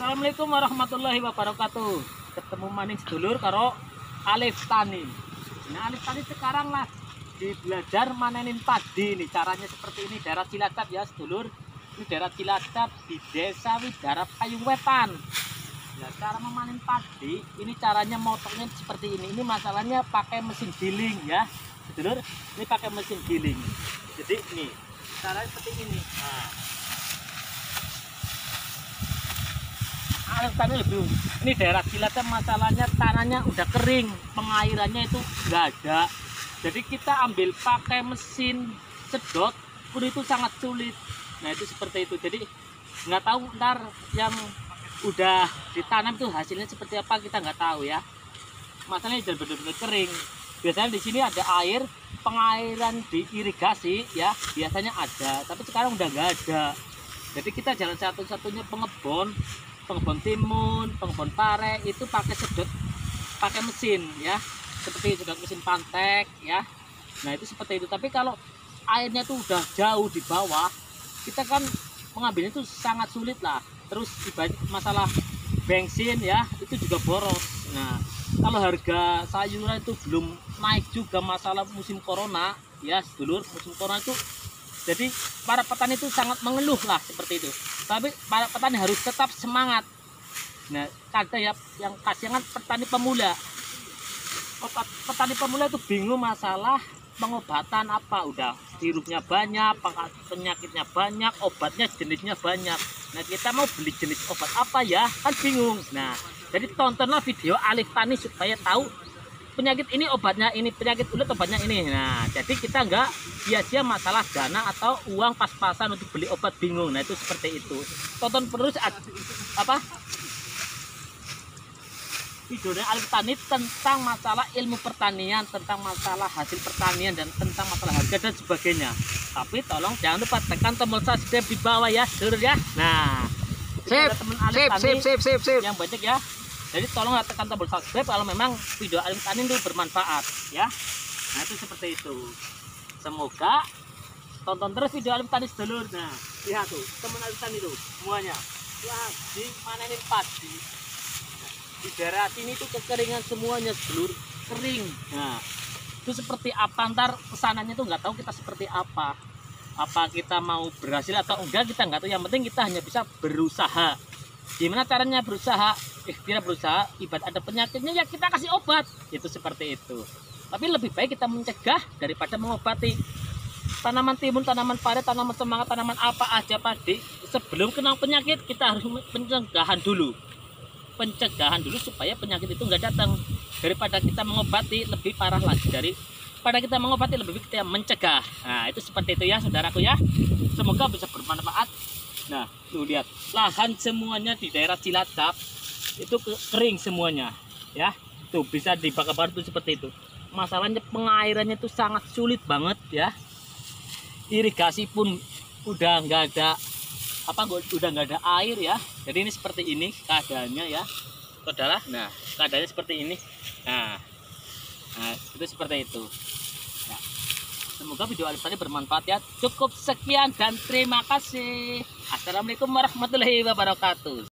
Assalamualaikum warahmatullahi wabarakatuh. Ketemu maning sedulur karo Alif Tani. Nah, Alif Tani sekarang lagi belajar manenin padi nih. Caranya seperti ini, daerah Cilacap ya sedulur. Ini daerah Cilacap di Desa Widara Payung Wetan. Nah, cara memanen padi ini caranya motongnya seperti ini. Ini masalahnya pakai mesin giling ya sedulur. Ini pakai mesin giling. Jadi nih caranya seperti ini. Ini daerah Cilacap masalahnya tanahnya udah kering, pengairannya itu nggak ada. Jadi kita ambil pakai mesin sedot pun itu sangat sulit. Nah itu seperti itu. Jadi nggak tahu ntar yang udah ditanam itu hasilnya seperti apa, kita nggak tahu ya. Masalahnya jadi benar-benar kering. Biasanya di sini ada air, pengairan diirigasi ya, biasanya ada. Tapi sekarang udah nggak ada. Jadi kita jalan satu-satunya pengebon timun, pengebon pare itu pakai sedot, pakai mesin ya, seperti sedot mesin pantek ya. Nah itu seperti itu. Tapi kalau airnya tuh udah jauh di bawah, kita kan mengambilnya itu sangat sulit lah. Terus masalah bensin ya, itu juga boros. Nah kalau harga sayuran itu belum naik juga, masalah musim corona ya sedulur, musim corona itu jadi para petani itu sangat mengeluh lah seperti itu. Tapi para petani harus tetap semangat. Nah, kadang ya yang kasihan petani pemula. Petani pemula itu bingung masalah pengobatan apa. Udah sirupnya banyak, penyakitnya banyak, obatnya jenisnya banyak. Nah, kita mau beli jenis obat apa ya? Kan bingung. Nah, jadi tontonlah video Alif Tani supaya tahu penyakit ini obatnya ini, penyakit ulat obatnya ini. Nah jadi kita nggak sia-sia masalah dana atau uang pas-pasan untuk beli obat, bingung. Nah itu seperti itu. Tonton terus videonya Alif Tani tentang masalah ilmu pertanian, tentang masalah hasil pertanian, dan tentang masalah harga dan sebagainya. Tapi tolong jangan lupa tekan tombol subscribe di bawah ya seluruh ya. Nah sip yang banyak ya. Jadi tolong tekan tombol subscribe kalau memang video Alif Tani itu bermanfaat ya. Nah itu seperti itu. Semoga tonton terus video Alif Tani sedulur. Nah lihat tuh teman Alif Tani tuh semuanya lagi manenin padi. Nah, di daerah sini tuh kekeringan semuanya sedulur, kering. Nah itu seperti apa, ntar kesananya tuh nggak tahu kita seperti apa. Apa kita mau berhasil atau enggak kita nggak tahu. Yang penting kita hanya bisa berusaha. Gimana caranya berusaha? Ikhtiar berusaha, ibarat ada penyakitnya ya kita kasih obat, itu seperti itu. Tapi lebih baik kita mencegah daripada mengobati. Tanaman timun, tanaman pare, tanaman semangat, tanaman apa aja padi, sebelum kena penyakit kita harus pencegahan dulu supaya penyakit itu nggak datang. Daripada kita mengobati lebih parah lagi, daripada kita mengobati lebih baik kita mencegah. Nah itu seperti itu ya saudaraku ya, semoga bisa bermanfaat. Nah tuh lihat lahan semuanya di daerah Cilacap itu kering semuanya ya, tuh bisa dibakar tuh seperti itu. Masalahnya pengairannya itu sangat sulit banget ya, irigasi pun udah nggak ada udah nggak ada air ya. Jadi ini seperti ini keadaannya ya saudara. Nah keadaannya seperti ini. Nah itu seperti itu ya. Semoga video Alif Tani bermanfaat ya. Cukup sekian dan terima kasih. Assalamualaikum warahmatullahi wabarakatuh.